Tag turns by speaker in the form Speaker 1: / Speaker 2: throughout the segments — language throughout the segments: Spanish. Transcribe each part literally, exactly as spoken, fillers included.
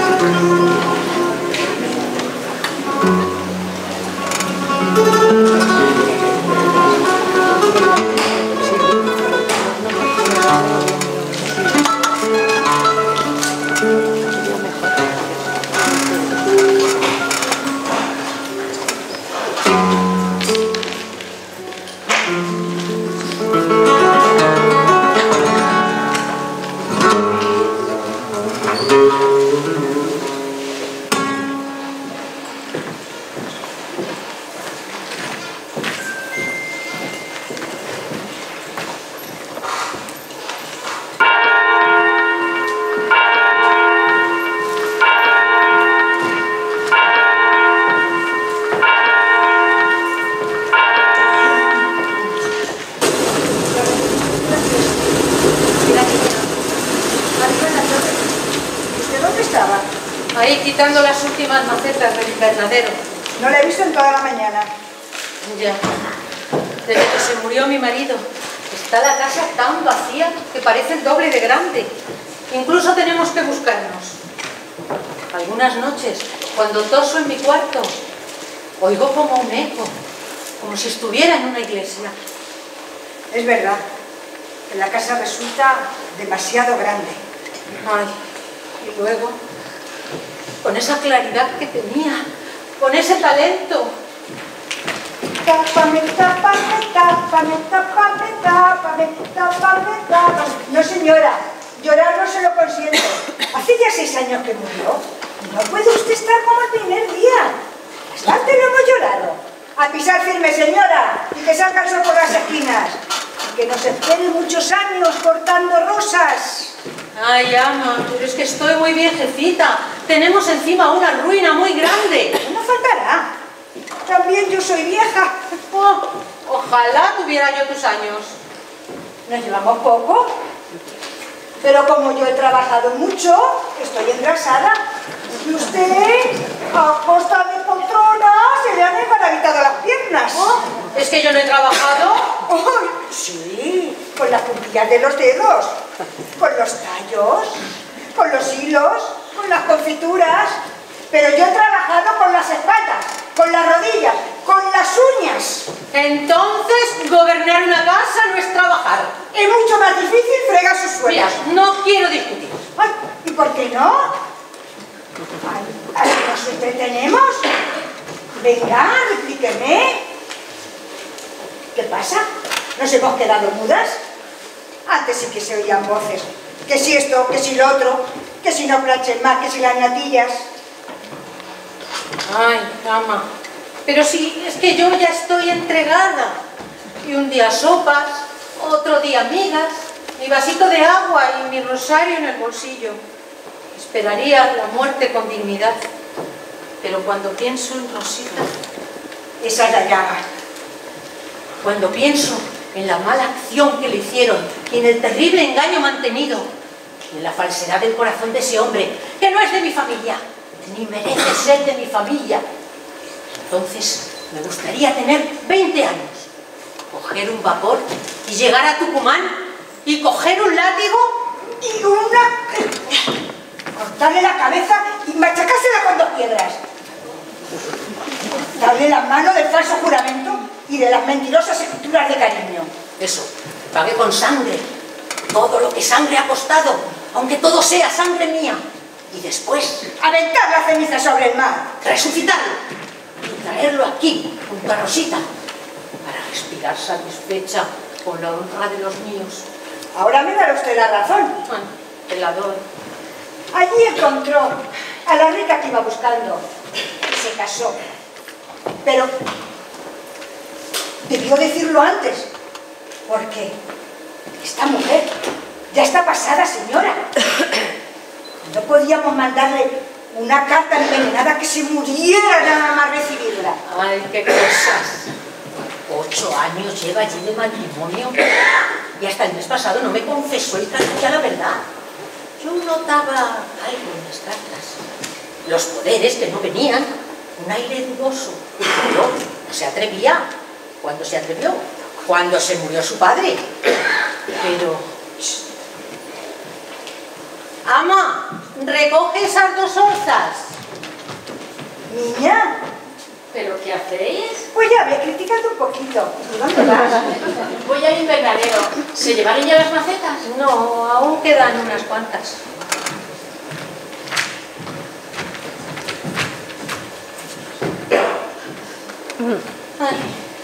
Speaker 1: Ahí quitando las últimas macetas del invernadero.
Speaker 2: No la he visto en toda la mañana.
Speaker 1: Ya. Desde que se murió mi marido, está la casa tan vacía que parece el doble de grande. Incluso tenemos que buscarnos. Algunas noches, cuando toso en mi cuarto, oigo como un eco, como si estuviera en una iglesia.
Speaker 2: Es verdad, que la casa resulta demasiado grande.
Speaker 1: Ay, y luego, con esa claridad que tenía, con ese talento.
Speaker 2: Tápame, tápame, tápame, tápame, tápame, tápame, tápame. No, señora, llorar no se lo consiento. Hace ya seis años que murió. No puede usted estar como el primer día. Bastante lo hemos llorado. A pisar firme, señora, y que salga el sol por las esquinas. Y que nos espere muchos años cortando rosas.
Speaker 1: Ay, ama, pero es que estoy muy viejecita. Tenemos encima una ruina muy grande.
Speaker 2: No faltará. También yo soy vieja.
Speaker 1: Oh, ojalá tuviera yo tus años.
Speaker 2: Nos llevamos poco. Pero como yo he trabajado mucho, estoy engrasada. Y usted, a costa de poltrona, se le han embaravitado las piernas.
Speaker 1: Oh, ¿es que yo no he trabajado?
Speaker 2: Oh, sí, con las puntillas de los dedos, con los tallos, con los hilos, con las confituras. Pero yo he trabajado con las espaldas, con las rodillas, con las uñas.
Speaker 1: Entonces, gobernar una casa no es trabajar.
Speaker 2: Es mucho más difícil fregar sus suelos.
Speaker 1: Mira, no quiero discutir.
Speaker 2: Ay, ¿y por qué no? Ay, ¿así nos entretenemos? Venga, explíqueme. ¿Qué pasa? ¿Nos hemos quedado mudas? Antes sí que se oían voces. Que si esto, que si lo otro, que si no planchen más, que si las natillas.
Speaker 1: Ay, ama, pero sí, es que yo ya estoy entregada. Y un día sopas, otro día migas, mi vasito de agua y mi rosario en el bolsillo. Esperaría la muerte con dignidad. Pero cuando pienso en Rosita,
Speaker 2: Esa es la llaga.
Speaker 1: cuando pienso en la mala acción que le hicieron y en el terrible engaño mantenido, y en la falsedad del corazón de ese hombre, que no es de mi familia, ni merece ser de mi familia, entonces me gustaría tener veinte años, coger un vapor y llegar a Tucumán y coger un látigo
Speaker 2: Y una... cortarle la cabeza y machacársela con dos piedras. Darle la mano del falso juramento y de las mentirosas escrituras de cariño.
Speaker 1: Eso, pagué con sangre todo lo que sangre ha costado, aunque todo sea sangre mía. Y después,
Speaker 2: Aventar la ceniza sobre el mar.
Speaker 1: resucitarlo y traerlo aquí, junto a Rosita, para respirar satisfecha con la honra de los míos.
Speaker 2: Ahora me dará usted la razón.
Speaker 1: Ay, te la doy.
Speaker 2: Allí encontró a la rica que iba buscando y se casó. Pero debió decirlo antes, porque esta mujer ya está pasada, señora. No podíamos mandarle una carta envenenada que se muriera nada más recibirla.
Speaker 1: Ay, qué cosas. Ocho años lleva allí de matrimonio y hasta el mes pasado no me confesó y ya la verdad. Yo notaba algo en las cartas. Los poderes que no venían, un aire dudoso. Yo no se atrevía. ¿Cuándo se atrevió? Cuando se murió su padre. Pero... Ama, recoge esas dos onzas.
Speaker 2: Niña,
Speaker 3: ¿Pero qué hacéis?
Speaker 2: pues ya me criticado un poquito. ¿Dónde vas?
Speaker 3: Voy al invernadero. ¿Se llevaron ya las macetas?
Speaker 1: No, aún quedan unas cuantas. Ay.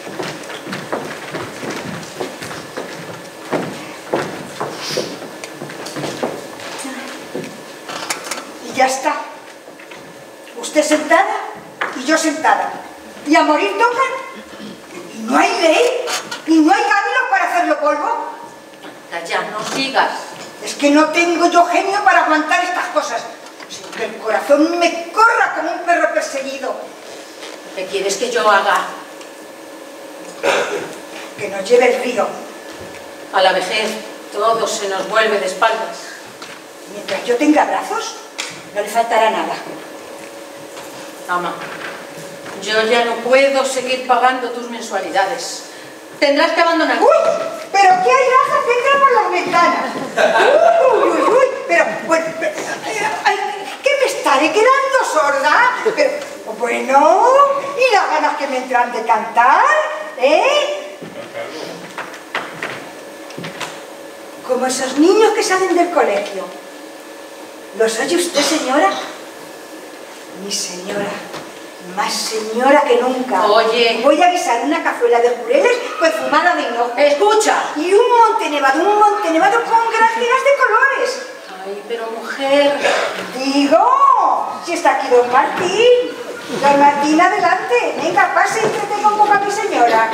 Speaker 2: Y ya está. Usted sentada y yo sentada. Y a morir tocan. Y no hay ley. Y no hay gabilo para hacerlo polvo.
Speaker 1: Calla, no sigas.
Speaker 2: Es que no tengo yo genio para aguantar estas cosas. Sino que el corazón me corra como un perro perseguido.
Speaker 1: ¿Qué quieres que yo haga?
Speaker 2: Que nos lleve el río.
Speaker 1: A la vejez todo se nos vuelve de espaldas.
Speaker 2: Mientras yo tenga brazos, no le faltará nada.
Speaker 1: Ama, yo ya no puedo seguir pagando tus mensualidades. Tendrás que abandonar.
Speaker 2: ¡Uy! ¡Pero qué airazas que entra por las ventanas! ¡Uy, uy, uy! Pero, pues, ay, ¿qué me estaré quedando sorda? Pero, bueno, ¿y las ganas que me entran de cantar? ¿Eh? Como esos niños que salen del colegio. ¿Los oye usted, señora? Mi señora. Más señora que nunca.
Speaker 1: Oye.
Speaker 2: Voy a avisar una cazuela de jureles perfumada de hinojo.
Speaker 1: ¡Escucha!
Speaker 2: Y un monte nevado, un monte nevado con gráfilas de colores.
Speaker 1: Ay, pero mujer...
Speaker 2: Digo, si está aquí don Martín. Don Martín, adelante. Venga, pase y entretenga un poco a mi señora.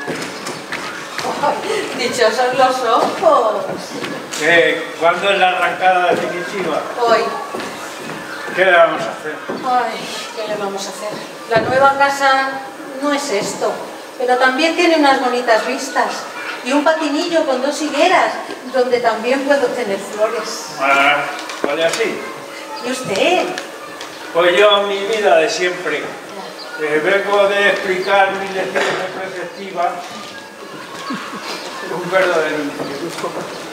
Speaker 1: Ay, dichosos los ojos.
Speaker 4: Eh, ¿Cuándo es la arrancada definitiva?
Speaker 1: Hoy.
Speaker 4: ¿Qué le vamos a hacer?
Speaker 1: Ay, ¿qué le vamos a hacer? La nueva casa no es esto, pero también tiene unas bonitas vistas y un patinillo con dos higueras, donde también puedo tener flores.
Speaker 4: Ah, vale así.
Speaker 1: ¿Y usted?
Speaker 4: Pues yo, mi vida de siempre, eh, vengo de explicar mis lecciones de perspectiva, un verdadero instituto.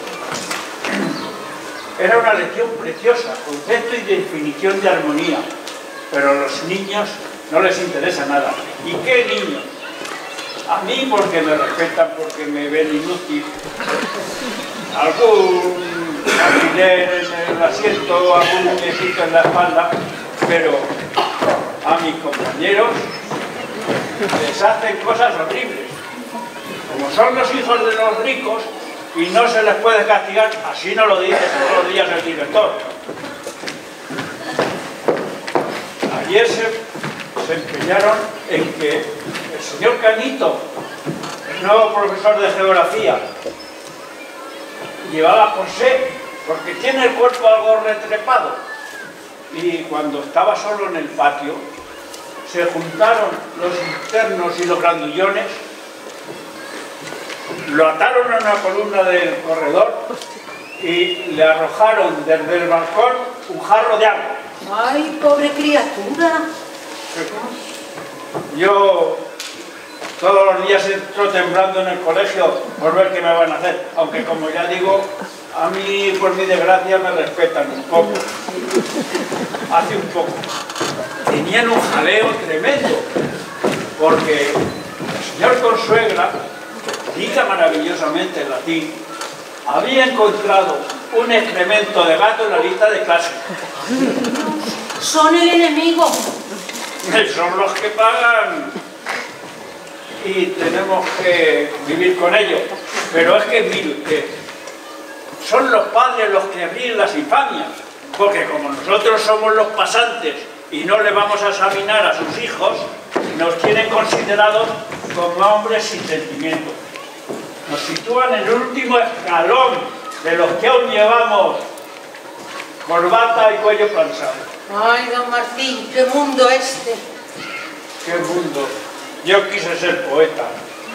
Speaker 4: Era una lección preciosa, concepto y definición de armonía, pero a los niños no les interesa nada. ¿Y qué niños? A mí porque me respetan, porque me ven inútil, algún alfiler en el asiento, algún muñequito en la espalda, pero a mis compañeros les hacen cosas horribles. Como son los hijos de los ricos, y no se les puede castigar, así no lo dice todos los días el director. Ayer se, se empeñaron en que el señor Canito, el nuevo profesor de geografía, llevaba corsé porque tiene el cuerpo algo retrepado. Y cuando estaba solo en el patio, se juntaron los internos y los grandullones, lo ataron a una columna del corredor y le arrojaron desde el balcón un jarro de agua.
Speaker 1: ¡Ay, pobre criatura!
Speaker 4: Yo todos los días entro temblando en el colegio por ver qué me van a hacer, aunque como ya digo, a mí por mi desgracia me respetan un poco. Hace un poco tenían un jaleo tremendo porque el señor Consuegra, diga maravillosamente en latín, había encontrado un excremento de gato en la lista de clase.
Speaker 1: ¡Son el enemigo!
Speaker 4: Son los que pagan y tenemos que vivir con ellos. Pero es que, mire usted, son los padres los que ríen las infamias, porque como nosotros somos los pasantes y no le vamos a examinar a sus hijos, nos tienen considerados como hombres sin sentimientos. Nos sitúan en el último escalón de los que aún llevamos corbata y cuello planchado.
Speaker 1: ¡Ay, don Martín, qué mundo este!
Speaker 4: ¡Qué mundo! Yo quise ser poeta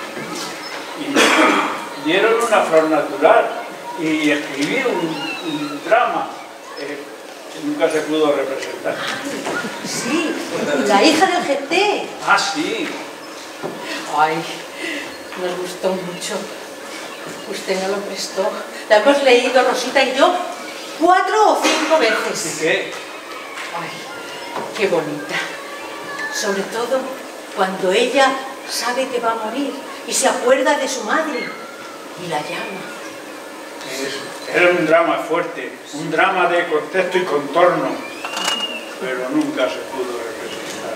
Speaker 4: y dieron una flor natural y escribí un, un drama eh, que nunca se pudo representar.
Speaker 1: Sí, la hija del G T.
Speaker 4: ¡Ah, sí!
Speaker 1: ¡Ay! Nos gustó mucho. Usted no lo prestó. La hemos leído Rosita y yo cuatro o cinco veces.
Speaker 4: ¿Y qué?
Speaker 1: Ay, qué bonita. Sobre todo cuando ella sabe que va a morir y se acuerda de su madre y la llama.
Speaker 4: Es- Era un drama fuerte, un drama de contexto y contorno, pero nunca se pudo representar.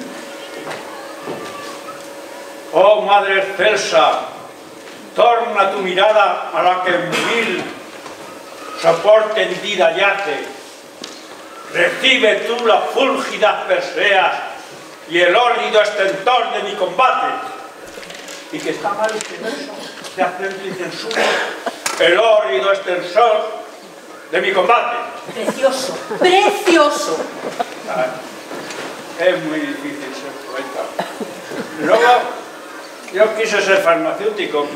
Speaker 4: Oh Madre excelsa, torna tu mirada a la que en mil soporte hendida yace. Recibe tú las fúlgidas perseas y el hórrido estentor de mi combate. Y que está mal este verso de acento y censura. El hórrido extensor de mi combate.
Speaker 1: Precioso, precioso.
Speaker 4: Ay, es muy difícil ser poeta. Luego, yo quise ser farmacéutico,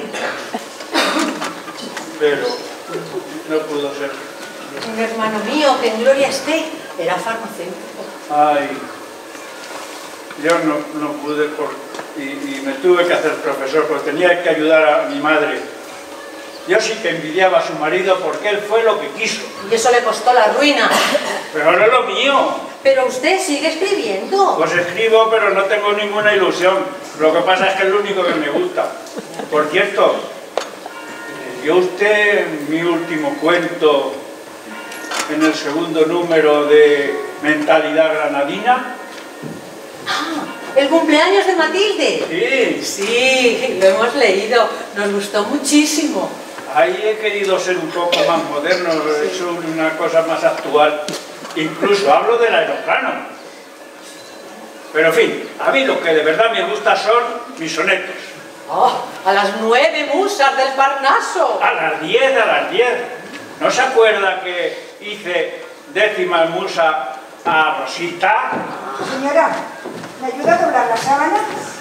Speaker 4: pero no pudo ser.
Speaker 1: Un hermano mío que en gloria esté era farmacéutico.
Speaker 4: Ay, yo no, no pude por, y, y me tuve que hacer profesor porque tenía que ayudar a mi madre. Yo sí que envidiaba a su marido porque él fue lo que quiso.
Speaker 1: Y eso le costó la ruina.
Speaker 4: Pero no es lo mío.
Speaker 1: Pero usted sigue escribiendo.
Speaker 4: Pues escribo, pero no tengo ninguna ilusión. Lo que pasa es que es lo único que me gusta. Por cierto, ¿leyó usted mi último cuento en el segundo número de Mentalidad Granadina?
Speaker 1: Ah, el cumpleaños de Matilde.
Speaker 4: Sí.
Speaker 1: Sí, lo hemos leído. Nos gustó muchísimo.
Speaker 4: Ahí he querido ser un poco más moderno, he hecho una cosa más actual. Incluso hablo del aeroplano. Pero en fin, a mí lo que de verdad me gusta son mis sonetos.
Speaker 1: Oh, a las nueve musas del Parnaso.
Speaker 4: A las diez, a las diez. ¿No se acuerda que hice décima musa a Rosita?
Speaker 2: Señora, ¿me ayuda a doblar la sábana?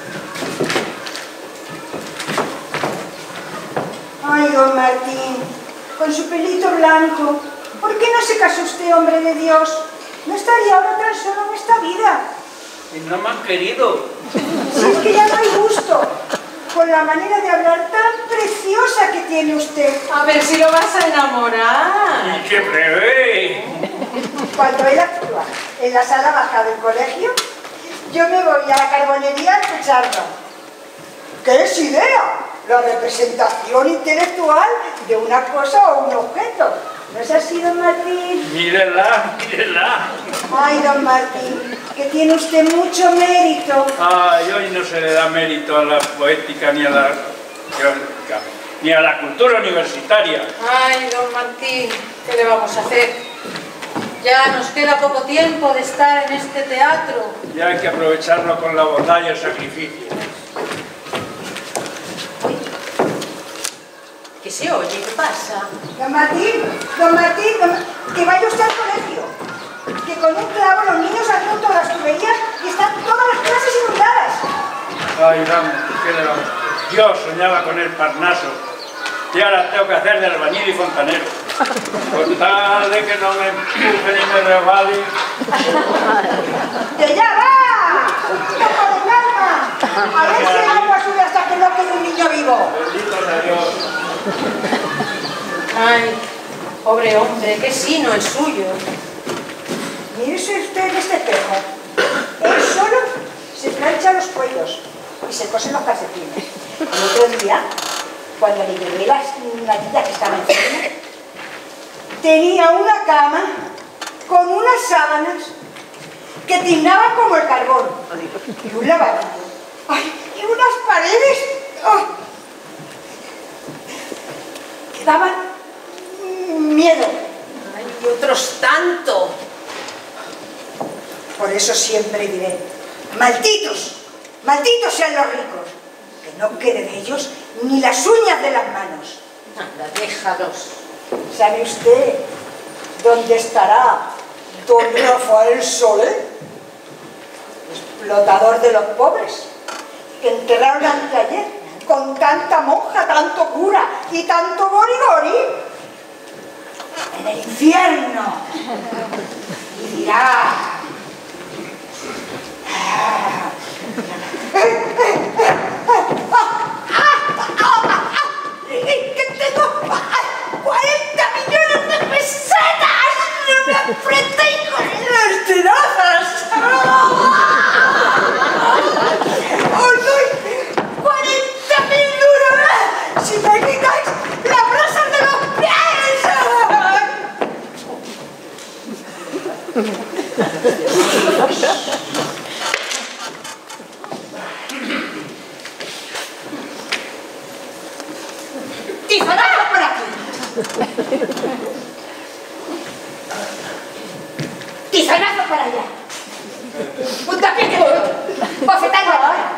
Speaker 2: Ay, don Martín, con su pelito blanco, ¿por qué no se casó usted, hombre de Dios? No estaría ahora tan solo en esta vida.
Speaker 4: Y no me han querido.
Speaker 2: Si es que ya no hay gusto, con la manera de hablar tan preciosa que tiene usted.
Speaker 1: A ver si lo vas a enamorar.
Speaker 4: ¡Y qué breve!
Speaker 2: Cuando él actúa en la sala baja del colegio, yo me voy a la carbonería a escucharlo. ¿Qué es idea? La representación intelectual de una cosa o un objeto. ¿No es así, don Martín?
Speaker 4: Mírela, mírela.
Speaker 2: Ay, don Martín, que tiene usted mucho mérito.
Speaker 4: Ay, hoy no se le da mérito a la poética ni a la teórica, ni a la cultura universitaria.
Speaker 1: Ay, don Martín, ¿qué le vamos a hacer? Ya nos queda poco tiempo de estar en este teatro.
Speaker 4: Ya hay que aprovecharlo con la bondad y el sacrificio.
Speaker 1: ¿Qué se oye? ¿Qué pasa?
Speaker 2: Don Martín, don Martín, don Ma- que vaya usted al colegio. Que con un clavo los niños han roto las tuberías y están todas las clases inundadas.
Speaker 4: Ay, vamos, ¿qué le vamos a hacer? Yo soñaba con el Parnaso y ahora tengo que hacer de albañil y fontanero. Con tal de que no me empuje ni me resbale.
Speaker 2: ¡Que ya va! ¡Toco de calma! A ver si el agua sube hasta que no quede un niño vivo.
Speaker 4: Bendito sea Dios.
Speaker 1: Ay, pobre hombre, qué sino el suyo.
Speaker 2: Mírese usted en este espejo. Él solo se plancha los cuellos y se cosen los calcetines. El otro día, cuando le llevé las galletas que estaban encima, tenía una cama con unas sábanas que tiznaban como el carbón y un lavabo. ¡Ay! Y unas paredes ¡oh! que daban miedo.
Speaker 1: Ay, y otros tanto.
Speaker 2: Por eso siempre diré, malditos, malditos sean los ricos, que no quede de ellos ni las uñas de las manos.
Speaker 1: Anda, déjalos.
Speaker 2: ¿Sabe usted dónde estará don Rafael Solé? Explotador de los pobres, que enterraron anteayer con tanta monja, tanto cura y tanto borigori en el infierno. Y dirá... ¡Que tengo cuarenta millones de pesetas! ¡Tizanazo por aquí! ¡Tizanazo para allá! ¡Puntapié que duro! ¡Bofetada ahora!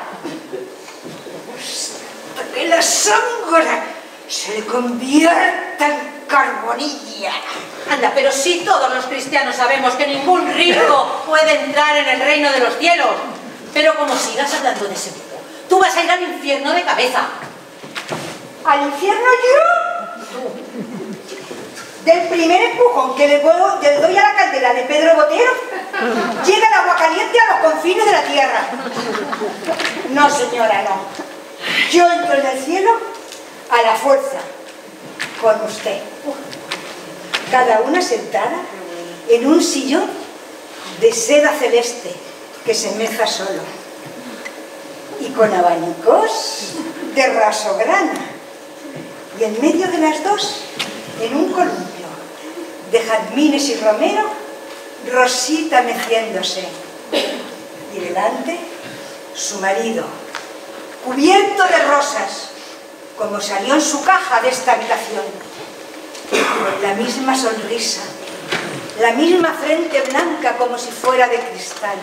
Speaker 2: Hasta que la sangre se le convierta en carbonilla.
Speaker 1: Anda, pero sí todos los cristianos sabemos que ningún rico puede entrar en el reino de los cielos. Pero como sigas hablando de ese tipo, tú vas a ir al infierno de cabeza.
Speaker 2: ¿Al infierno yo? Del primer empujón que le, puedo, le doy a la caldera de Pedro Botero, llega el agua caliente a los confines de la tierra. No, señora, no. Yo entro en el cielo a la fuerza, con usted. Cada una sentada en un sillón de seda celeste que se meza solo. Y con abanicos de raso grana. Y en medio de las dos, en un columpio de jazmines y romero, Rosita meciéndose. Y delante, su marido, cubierto de rosas, como salió en su caja de esta habitación, con la misma sonrisa, la misma frente blanca como si fuera de cristal.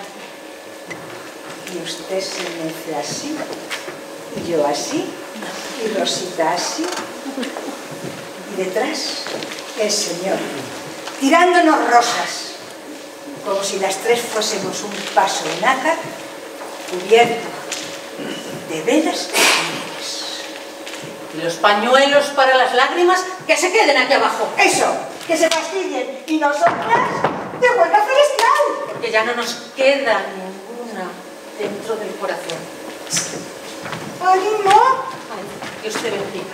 Speaker 2: Y usted se mece así, y yo así, y Rosita así, y detrás el Señor, tirándonos rosas, como si las tres fuésemos un paso en nácar, cubierto de velas y pañuelos.
Speaker 1: Y los pañuelos para las lágrimas, que se queden aquí abajo.
Speaker 2: Eso, que se fastidien, y nosotras de vuelta celestial.
Speaker 1: Porque ya no nos queda ninguna dentro del corazón.
Speaker 2: ¡Ánimo!
Speaker 1: Ay, que usted bendiga.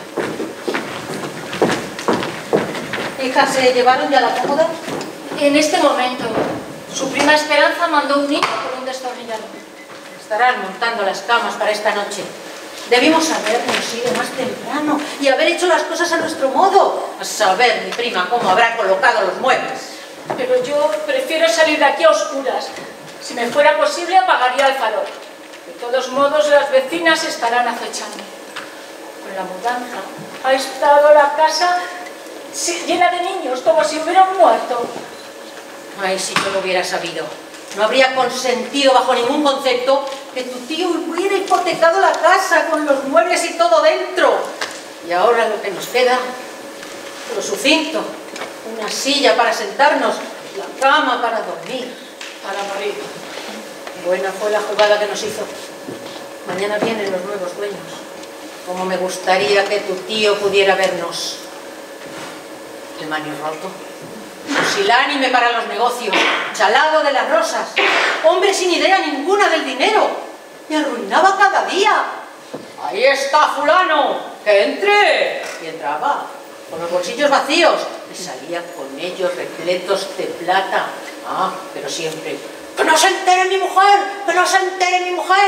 Speaker 1: Hija, ¿se llevaron ya la cómoda?
Speaker 3: En este momento, su prima Esperanza mandó un niño por un destornillador.
Speaker 1: Estarán montando las camas para esta noche. Debimos habernos ido más temprano y haber hecho las cosas a nuestro modo. A saber, mi prima, cómo habrá colocado los muebles.
Speaker 3: Pero yo prefiero salir de aquí a oscuras. Si me fuera posible, apagaría el farol. De todos modos, las vecinas estarán acechando. Con la mudanza ha estado la casa llena de niños, como si hubieran muerto.
Speaker 1: Ay, si yo lo hubiera sabido. No habría consentido bajo ningún concepto que tu tío hubiera hipotecado la casa con los muebles y todo dentro. Y ahora lo que nos queda, lo sucinto, una silla para sentarnos, la cama para dormir, para morir. Buena fue la jugada que nos hizo. Mañana vienen los nuevos dueños. Como me gustaría que tu tío pudiera vernos. El manio roto, pusilánime para los negocios, chalado de las rosas, hombre sin idea ninguna del dinero, me arruinaba cada día. ¡Ahí está fulano! ¡Que entre! Y entraba, con los bolsillos vacíos, y salía con ellos repletos de plata. Ah, pero siempre, ¡que no se entere mi mujer! ¡Que no se entere mi mujer!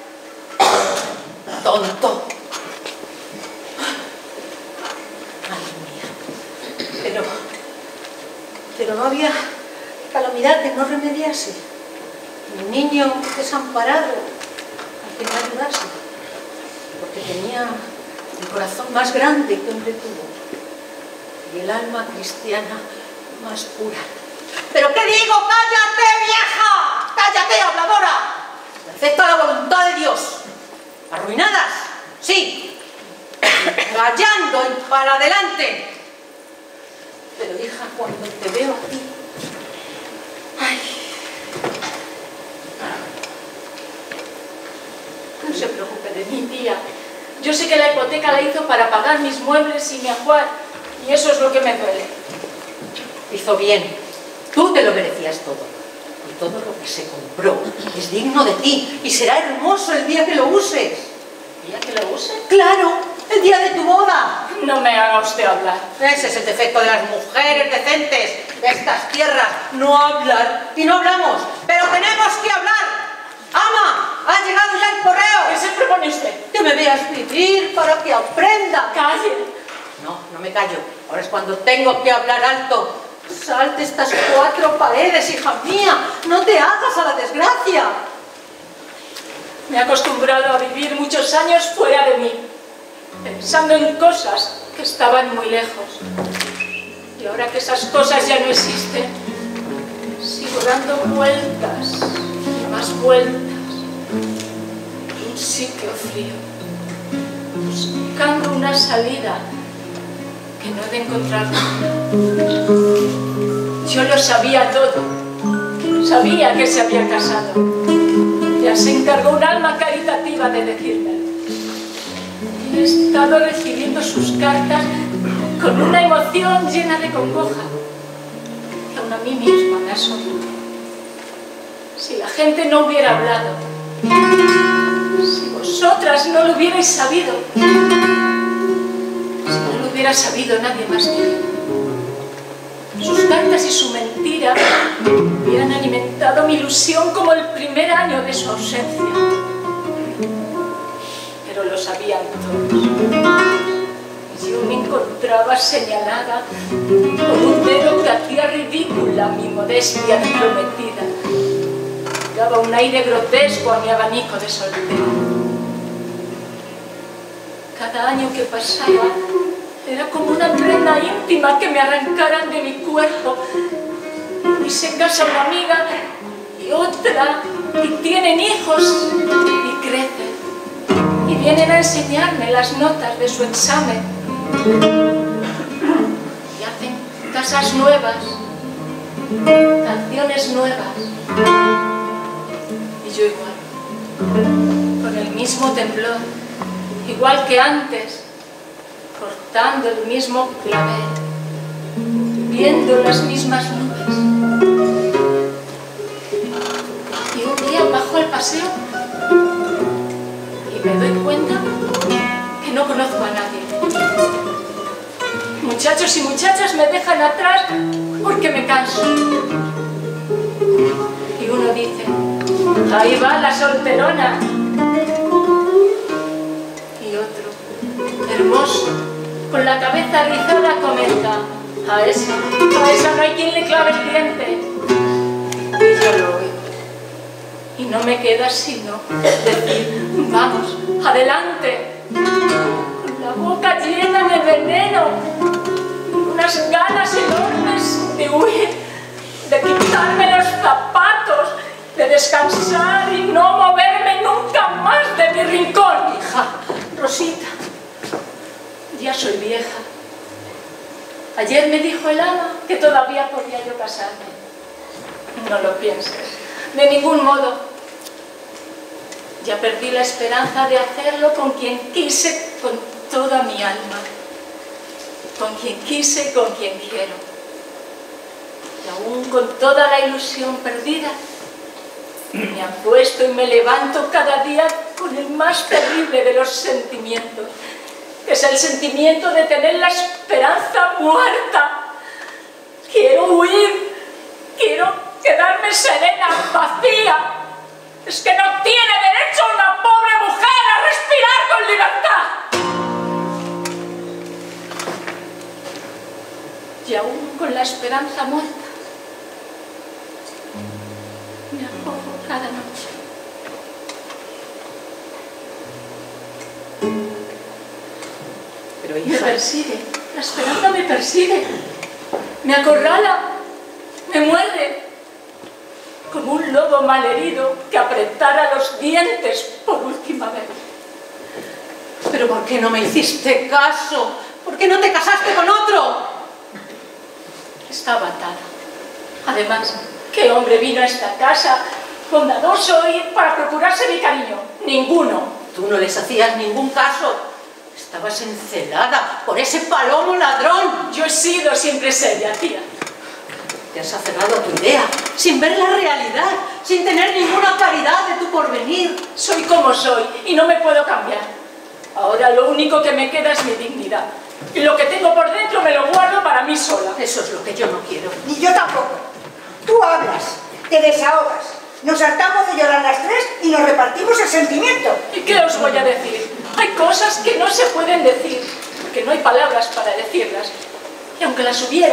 Speaker 1: ¡Tonto! Pero, pero no había calamidad que no remediase. Un niño desamparado al que no ayudase, porque tenía el corazón más grande que hombre tuvo y el alma cristiana más pura. ¿Pero qué digo? ¡Cállate, vieja! ¡Cállate, habladora! Acepta la voluntad de Dios. ¿Arruinadas? Sí. Rayando y para adelante. Pero hija, cuando te veo a ti, ay,
Speaker 3: no se preocupe de mí, tía. Yo sé que la hipoteca la hizo para pagar mis muebles y mi ajuar, y eso es lo que me duele.
Speaker 1: hizo bien. Tú te lo merecías todo. Y todo lo que se compró es digno de ti y será hermoso el día que lo uses.
Speaker 3: ¿El día que lo use?
Speaker 1: ¡Claro! ¡El día de tu boda!
Speaker 3: No me haga usted hablar.
Speaker 1: Ese es el defecto de las mujeres decentes de estas tierras. No hablar. Y no hablamos. Pero tenemos que hablar. ¡Ama! ¡Ha llegado ya el correo!
Speaker 3: ¿Qué se propone usted?
Speaker 1: Que me veas vivir para que aprenda.
Speaker 3: Calle.
Speaker 1: No, no me callo. Ahora es cuando tengo que hablar alto. Salte estas cuatro paredes, hija mía. No te hagas a la desgracia.
Speaker 3: Me he acostumbrado a vivir muchos años fuera de mí, pensando en cosas que estaban muy lejos. Y ahora que esas cosas ya no existen, sigo dando vueltas y más vueltas en un sitio frío, buscando una salida que no he de encontrar nunca. Yo lo sabía todo, sabía que se había casado. Ya se encargó un alma caritativa de decírmelo. Y he estado recibiendo sus cartas con una emoción llena de congoja, que aún a mí misma me asombra. Si la gente no hubiera hablado, si vosotras no lo hubierais sabido, si no lo hubiera sabido nadie más que yo, sus cartas y su mentira hubieran alimentado mi ilusión como el primer año de su ausencia. Pero lo sabían todos. Yo me encontraba señalada con un dedo que hacía ridícula mi modestia de prometida. Daba un aire grotesco a mi abanico de soltera. Cada año que pasaba era como una prenda íntima que me arrancaran de mi cuerpo. Y se casa una amiga y otra, y tienen hijos y crecen. Y vienen a enseñarme las notas de su examen. Y hacen casas nuevas, canciones nuevas. Y yo igual, con el mismo temblor, igual que antes, cortando el mismo clavel, viendo las mismas nubes. Y un día bajo el paseo y me doy cuenta que no conozco a nadie. Muchachos y muchachas me dejan atrás porque me canso. Y uno dice, ahí va la solterona. Y otro, hermoso, con la cabeza rizada, comenta, a esa, a esa no hay quien le clave el diente. Y yo lo oigo. Y no me queda sino decir, vamos, adelante. Con la boca llena de veneno, unas ganas enormes de huir, de quitarme los zapatos, de descansar y no moverme nunca más de mi rincón.
Speaker 1: Hija, Rosita,
Speaker 3: ya soy vieja. Ayer me dijo el ama que todavía podía yo casarme. No lo pienses, de ningún modo. Ya perdí la esperanza de hacerlo con quien quise con toda mi alma. Con quien quise y con quien quiero. Y aún con toda la ilusión perdida, me acuesto y me levanto cada día con el más terrible de los sentimientos, que es el sentimiento de tener la esperanza muerta. Quiero huir, quiero quedarme serena, vacía. Es que no tiene derecho una pobre mujer a respirar con libertad. Y aún con la esperanza muerta, me acojo cada noche.
Speaker 1: pero
Speaker 3: Me
Speaker 1: hija,
Speaker 3: persigue, la esperanza me persigue, me acorrala, me muerde, como un lobo malherido que apretara los dientes por última vez.
Speaker 1: pero ¿por qué no me hiciste caso? ¿Por qué no te casaste con otro?
Speaker 3: Estaba atada. Además, ¿qué hombre vino a esta casa bondadoso y para procurarse mi cariño? Ninguno.
Speaker 1: Tú no les hacías ningún caso. Estabas encelada por ese palomo ladrón.
Speaker 3: Yo he sido siempre seria, tía.
Speaker 1: Te has aferrado a tu idea, sin ver la realidad, sin tener ninguna claridad de tu porvenir.
Speaker 3: Soy como soy y no me puedo cambiar. Ahora lo único que me queda es mi dignidad. Y lo que tengo por dentro me lo guardo para mí sola.
Speaker 1: Eso es lo que yo no quiero.
Speaker 2: Ni yo tampoco. Tú hablas, te desahogas, nos hartamos de llorar las tres y nos repartimos el sentimiento.
Speaker 3: ¿Y qué os voy a decir? Hay cosas que no se pueden decir, porque no hay palabras para decirlas. Y aunque las hubiera,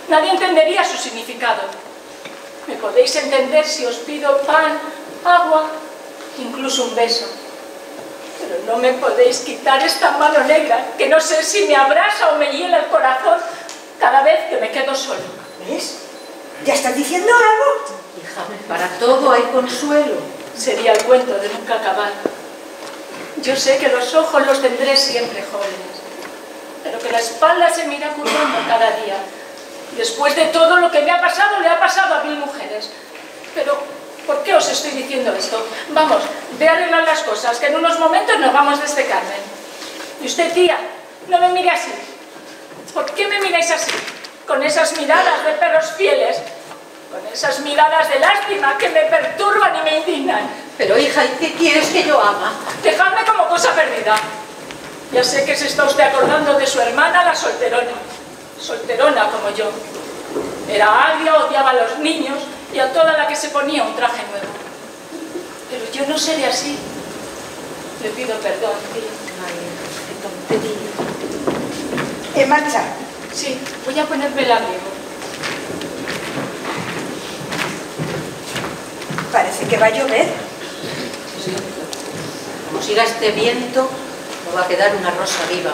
Speaker 3: nadie entendería su significado. Me podéis entender si os pido pan, agua, incluso un beso. Pero no me podéis quitar esta mano negra, que no sé si me abrasa o me hiela el corazón cada vez que me quedo solo.
Speaker 2: ¿Ves? ¿Ya estás diciendo algo?
Speaker 1: Hija, para todo hay consuelo.
Speaker 3: Sería el cuento de nunca acabar. Yo sé que los ojos los tendré siempre jóvenes, pero que la espalda se me irá curvando cada día. Después de todo lo que me ha pasado, le ha pasado a mil mujeres. Pero, ¿por qué os estoy diciendo esto? Vamos, ve a arreglar las cosas, que en unos momentos nos vamos de este Carmen. Y usted, tía, no me mire así. ¿Por qué me miráis así? Con esas miradas de perros fieles, con esas miradas de lástima que me perturban y me indignan.
Speaker 1: Pero, hija, ¿y qué quieres que yo haga?
Speaker 3: Dejadme como cosa perdida. Ya sé que se está usted acordando de su hermana, la solterona. Solterona como yo. Era agria, odiaba a los niños y a toda la que se ponía un traje nuevo. Pero yo no seré así. Le pido perdón, tía.
Speaker 1: Ay, qué tontería.
Speaker 2: En marcha.
Speaker 3: Sí, voy a ponerme el abrigo.
Speaker 2: Parece que va a llover.
Speaker 1: Sí. Como siga este viento, no va a quedar una rosa viva.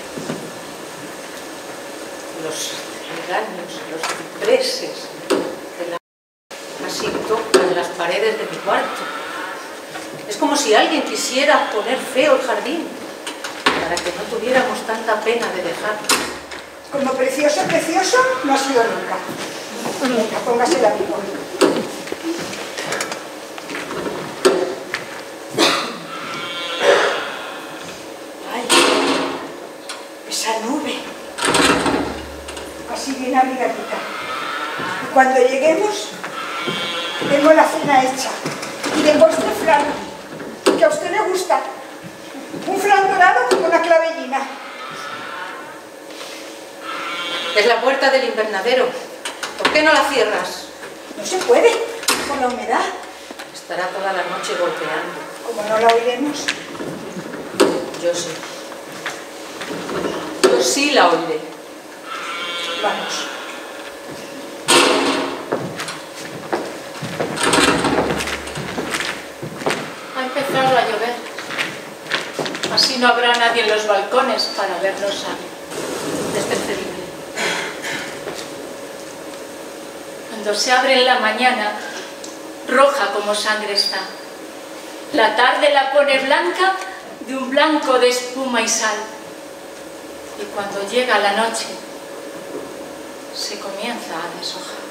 Speaker 1: Los engaños, los cipreses de la... así tocan las paredes de mi cuarto. Es como si alguien quisiera poner feo el jardín, para que no tuviéramos tanta pena de dejarlo.
Speaker 2: Como precioso, precioso, no ha sido nunca. Venga, póngase el abrigo. Ay, esa nube. Así bien abrigadita. Y cuando lleguemos, tengo la cena hecha. Y de postre flan, que a usted le gusta. Un flan dorado con una clavellina.
Speaker 1: Es la puerta del invernadero. ¿Por qué no la cierras?
Speaker 2: No se puede, por la humedad.
Speaker 1: Estará toda la noche golpeando.
Speaker 2: Como no la oiremos.
Speaker 1: Yo sí. Yo sí la oiré.
Speaker 2: Vamos.
Speaker 3: Ha empezado a llover. Así no habrá nadie en los balcones para vernos salir.
Speaker 1: Despercebible.
Speaker 3: Cuando se abre en la mañana, roja como sangre está. La tarde la pone blanca de un blanco de espuma y sal. Y cuando llega la noche, se comienza a deshojar.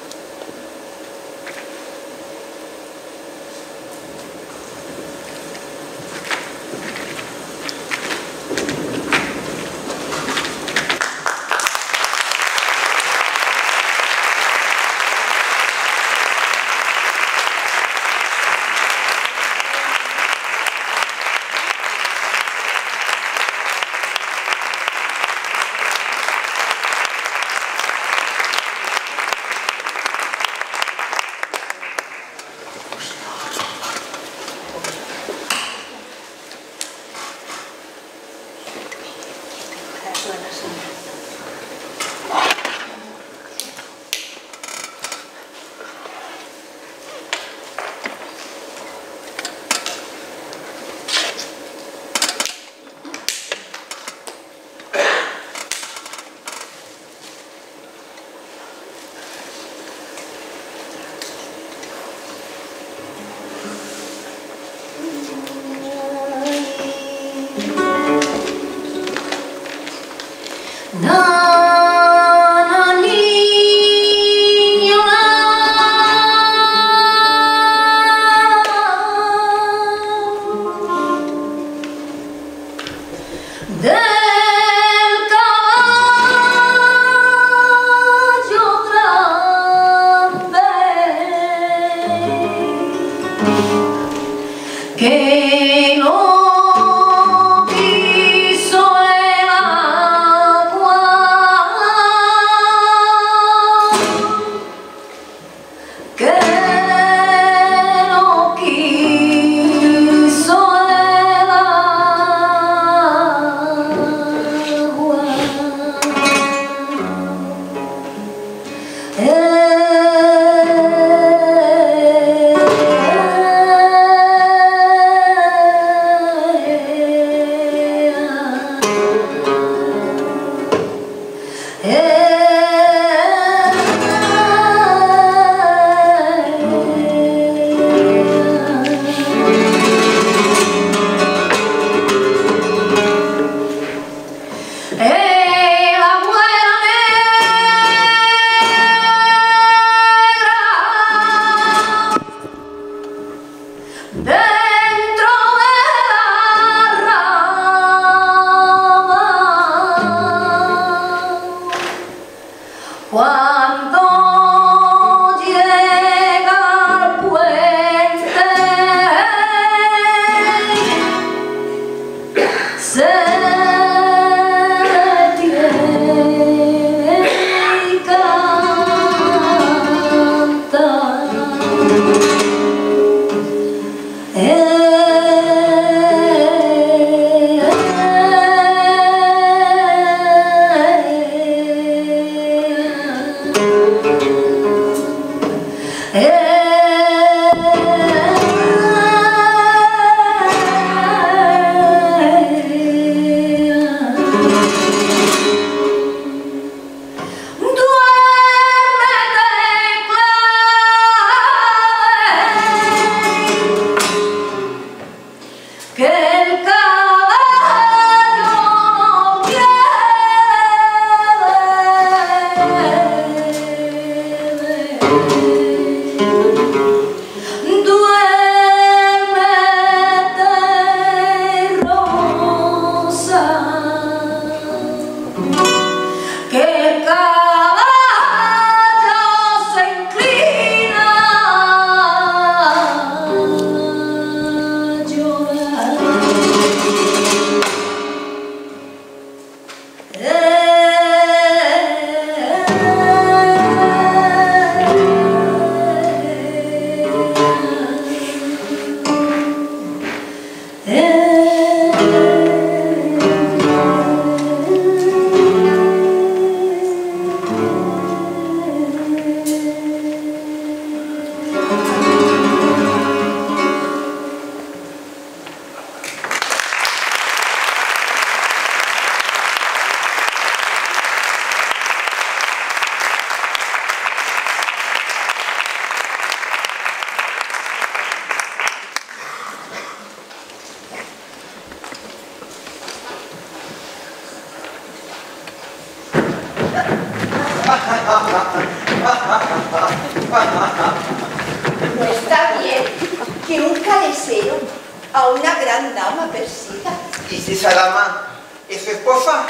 Speaker 2: No está bien que un calesero a una gran dama persiga.
Speaker 5: ¿Y si esa dama es su esposa?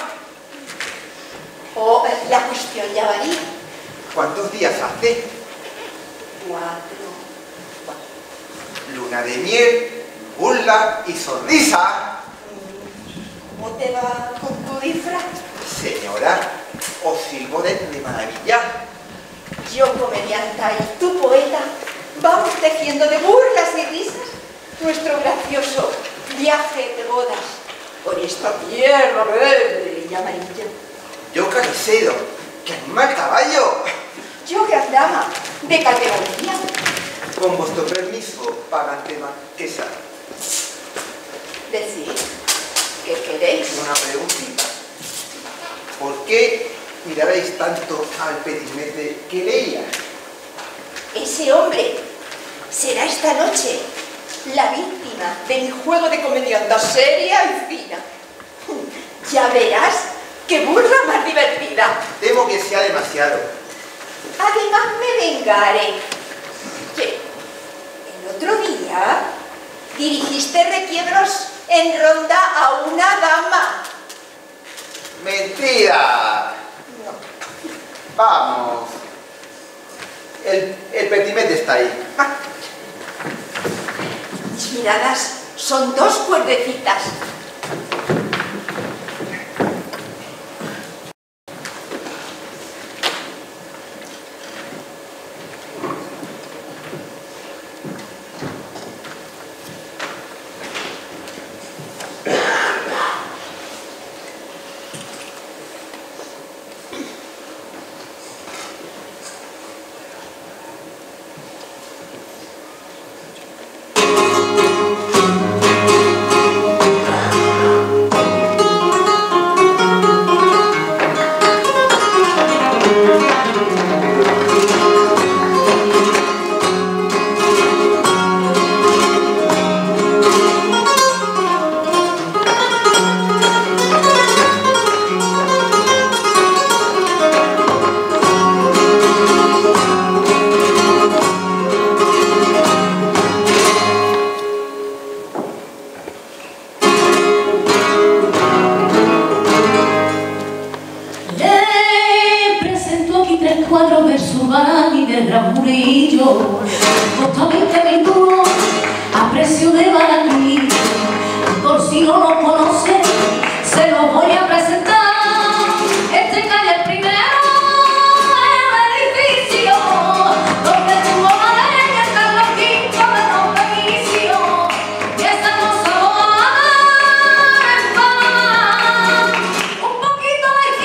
Speaker 2: O la cuestión ya varía.
Speaker 5: ¿Cuántos días hace?
Speaker 2: Cuatro.
Speaker 5: Luna de miel, burla y sonrisa.
Speaker 2: ¿Cómo te va con tu disfraz?
Speaker 5: Señora, os sirvo de, de maravilla.
Speaker 2: Yo, comedianta, y tú, poeta, vamos tejiendo de burlas y risas nuestro gracioso viaje de bodas por esta tierra verde y amarilla.
Speaker 5: Yo carnicero, que animal caballo.
Speaker 2: Yo, gran dama, de categoría.
Speaker 5: Con vuestro permiso, pagante marquesa.
Speaker 2: Decid, ¿qué queréis?
Speaker 5: Una preguntita. ¿Por qué miraréis tanto al petimete que leía?
Speaker 2: Ese hombre será esta noche la víctima de mi juego de comedianta seria y fina. Ya verás qué burla más divertida.
Speaker 5: Temo que sea demasiado.
Speaker 2: Además me vengaré. ¿Qué? El otro día dirigiste requiebros en ronda a una dama.
Speaker 5: ¡Mentira!
Speaker 2: No.
Speaker 5: Vamos. El, el petimete está ahí.
Speaker 2: Ah. Mis miradas son dos cuerdecitas.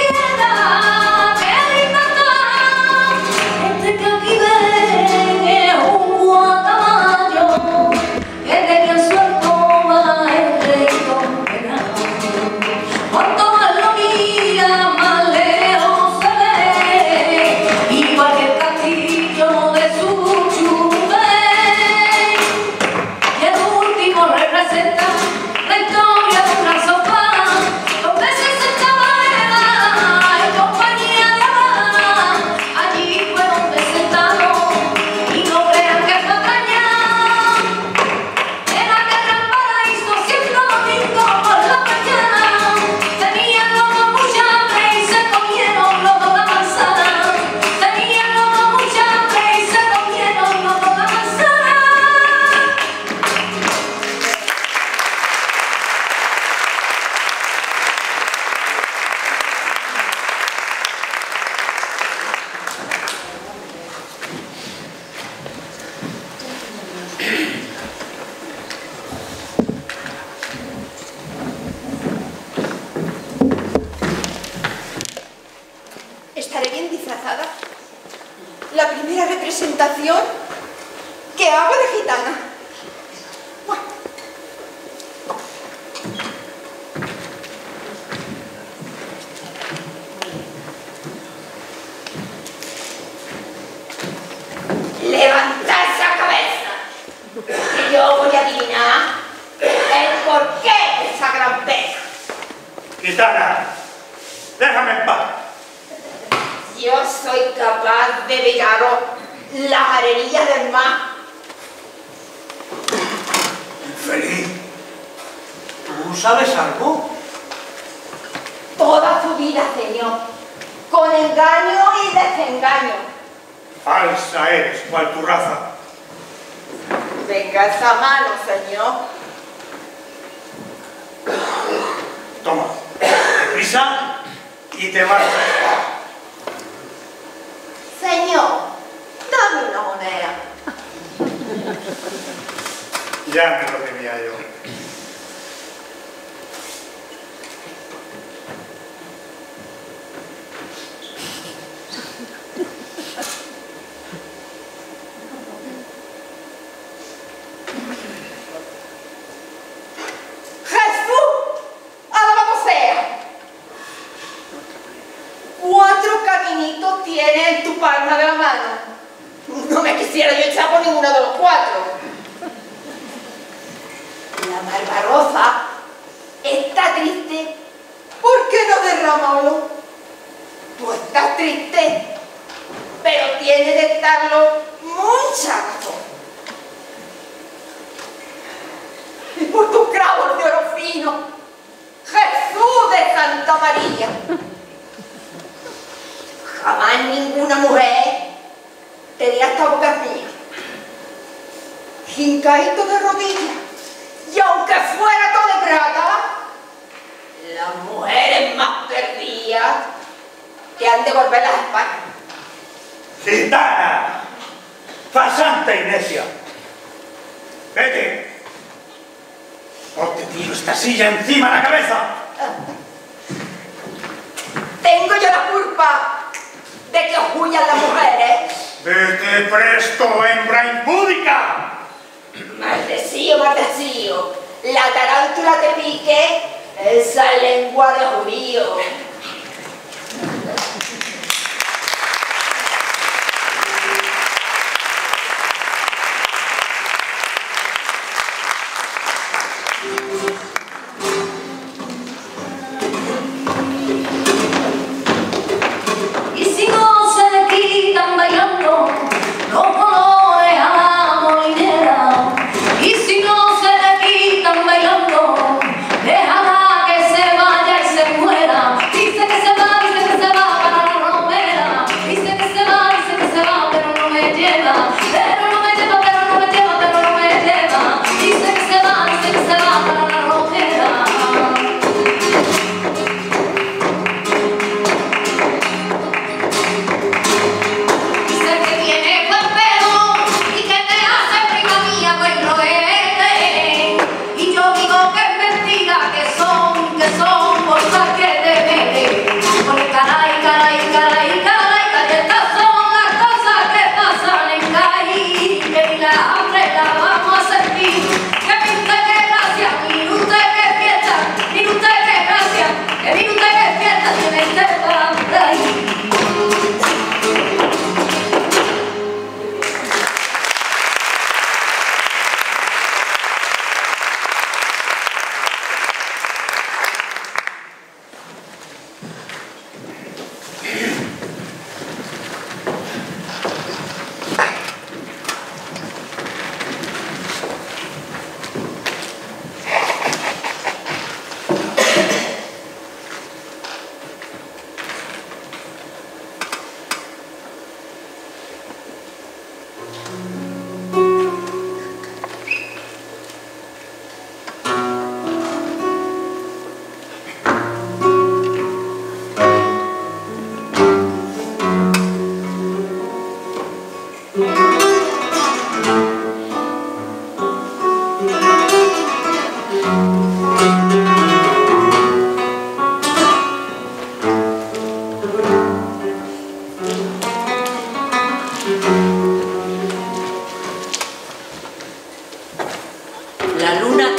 Speaker 6: Este que aquí ven
Speaker 2: ¿Qué hago de gitana? Bueno.
Speaker 1: Levantad esa cabeza, que yo voy a adivinar el porqué de esa gran pena.
Speaker 6: Gitana, déjame en paz.
Speaker 1: Yo soy capaz de vellaros las arenías del mar.
Speaker 6: Infeliz, ¿tú sabes algo?
Speaker 1: Toda su vida, señor, con engaño y desengaño.
Speaker 6: Falsa eres, cual tu raza.
Speaker 1: Venga esa mano, señor.
Speaker 6: Toma, deprisa y te marchas.
Speaker 1: Señor, dame una moneda.
Speaker 6: Ya me lo temía yo.
Speaker 1: ¡Jesús! ¡Alabado sea! Cuatro caminitos tienes en tu palma de la mano. No me quisiera yo echar por ninguno de los cuatro. La Barbarosa está triste porque no derrama oro. Tú estás triste, pero tienes de estarlo mucha razón. Y por tus clavos de oro fino, Jesús de Santa María. Jamás ninguna mujer te diera esta boca mía. Hincadito de rodillas, y aunque fuera todo de plata, las mujeres más perdidas te han de volver las espaldas.
Speaker 6: ¡Gitana! ¡Fasanta y necia! ¡Vete! ¡O te tiro esta silla encima de la cabeza!
Speaker 1: Tengo yo la culpa de que os huyan las mujeres.
Speaker 6: ¡Vete presto, hembra impúdica!
Speaker 1: Maldecido, maldecido. La tarántula te pique, esa lengua de judío.
Speaker 7: Y si no se le quitan bailando los colores a la molinera, y si no se le quitan bailando, déjala que se vaya y se muera.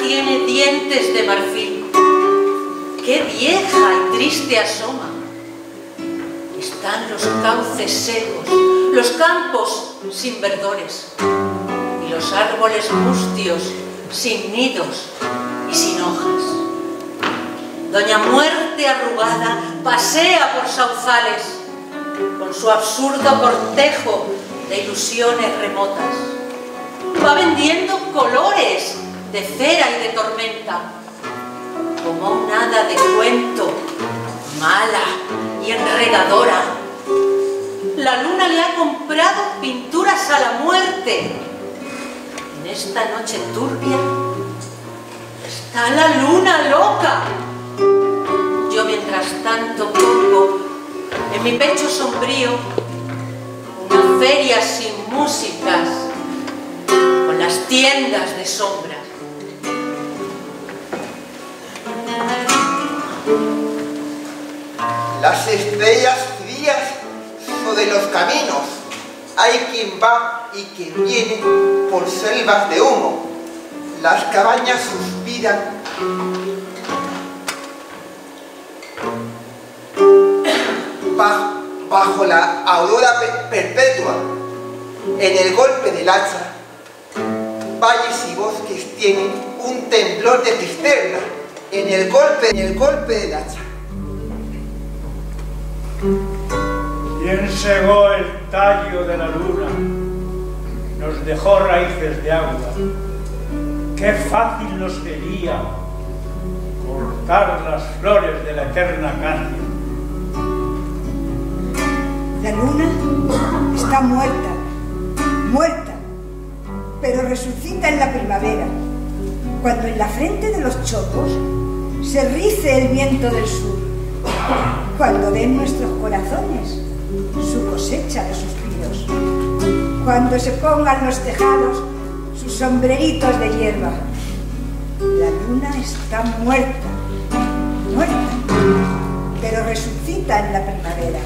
Speaker 1: tiene dientes de marfil. ¡Qué vieja y triste asoma! Están los cauces secos, los campos sin verdores y los árboles mustios sin nidos y sin hojas. Doña Muerte arrugada pasea por sauzales con su absurdo cortejo de ilusiones remotas. Va vendiendo colores de cera y de tormenta, como un hada de cuento, mala y enregadora. La luna le ha comprado pinturas a la muerte. En esta noche turbia está la luna loca. Yo mientras tanto pongo en mi pecho sombrío una feria sin músicas, con las tiendas de sombras.
Speaker 5: Las estrellas frías sobre los caminos, hay quien va y quien viene por selvas de humo. Las cabañas suspiran bajo, bajo la aurora perpetua. En el golpe del hacha, valles y bosques tienen un temblor de cisterna. En el golpe, en el golpe del hacha.
Speaker 4: ¿Quién segó el tallo de la luna? Nos dejó raíces de agua. Qué fácil nos sería cortar las flores de la eterna acacia.
Speaker 2: La luna está muerta, muerta, pero resucita en la primavera, cuando en la frente de los chopos se rice el viento del sur, cuando ven nuestros corazones su cosecha de suspiros, cuando se pongan los tejados sus sombreritos de hierba. La luna está muerta, muerta, pero resucita en la primavera.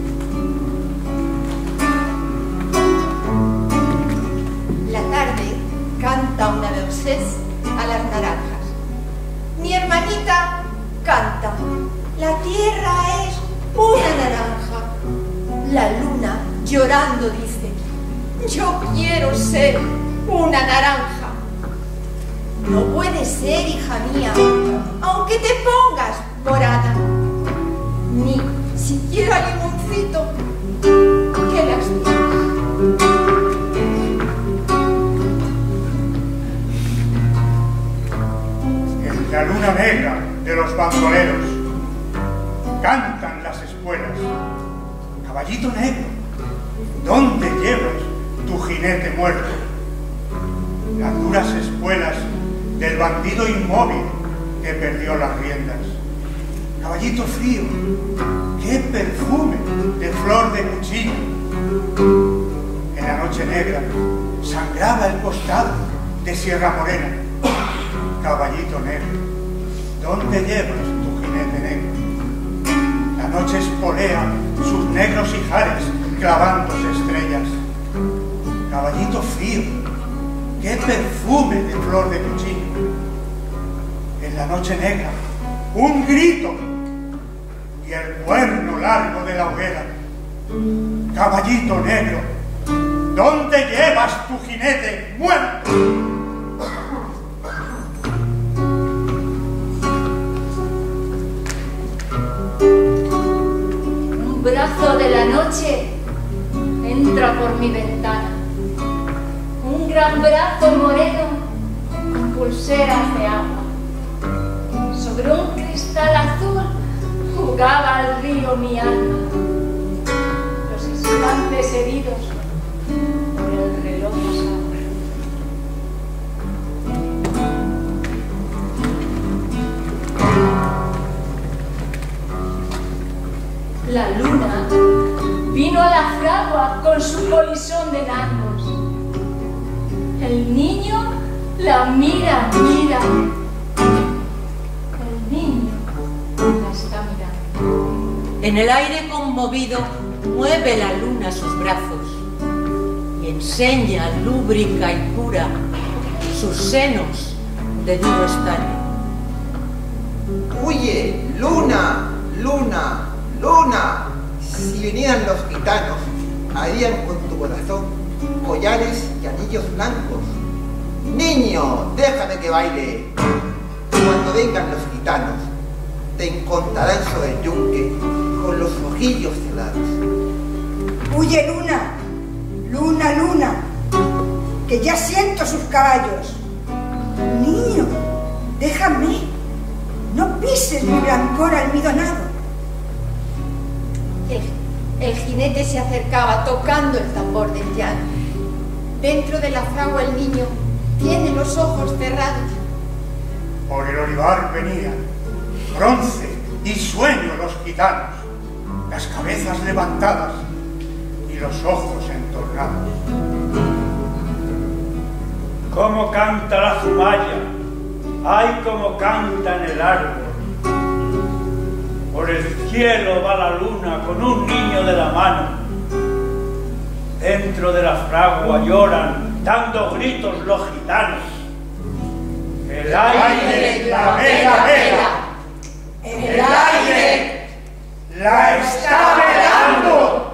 Speaker 8: La tarde canta una versés a las naranjas. Mi hermanita canta, la tierra es una naranja. La luna llorando dice, yo quiero ser una naranja. No puede ser, hija mía, aunque te pongas morada, ni siquiera limoncito. ¡Qué lástima!
Speaker 6: En la luna negra de los bandoleros cantan las espuelas. Caballito negro, ¿dónde llevas tu jinete muerto? Las duras espuelas del bandido inmóvil que perdió las riendas. Caballito frío, qué perfume de flor de cuchillo. En la noche negra sangraba el costado de Sierra Morena. Caballito negro, ¿dónde llevas tu jinete negro? La noche espolea sus negros ijares clavándose estrellas. Caballito frío, qué perfume de flor de cuchillo. En la noche negra, un grito y el cuerno largo de la hoguera. Caballito negro, ¿dónde llevas tu jinete muerto?
Speaker 3: Un brazo de la noche entra por mi ventana. Un gran brazo moreno con pulseras de agua. Sobre un cristal azul jugaba al río mi alma. Los instantes heridos por el reloj pasado. La luna vino a la fragua con su polisón de nardos. El niño la mira, mira. El niño la está mirando.
Speaker 1: En el aire conmovido mueve la luna sus brazos y enseña lúbrica y pura sus senos de duro estaño.
Speaker 5: Huye, luna, luna, luna. Si vinieran los gitanos, harían con tu corazón collares y anillos blancos. Niño, déjame que baile. Cuando vengan los gitanos, te encontrarán sobre el yunque con los ojillos cerrados.
Speaker 2: Huye, luna, luna, luna, que ya siento sus caballos. Niño, déjame, no pises mi blancor almidonado.
Speaker 8: El, el jinete se acercaba tocando el tambor del llano. Dentro de la fragua el niño tiene los ojos cerrados.
Speaker 6: Por el olivar venían, bronce y sueño los gitanos, las cabezas levantadas y los ojos entornados.
Speaker 4: Cómo canta la zumaya, ay cómo canta en el árbol. Por el cielo va la luna con un niño de la mano. Dentro de la fragua lloran, dando gritos los gitanos. El aire la vela vela,
Speaker 2: El aire
Speaker 6: la está velando.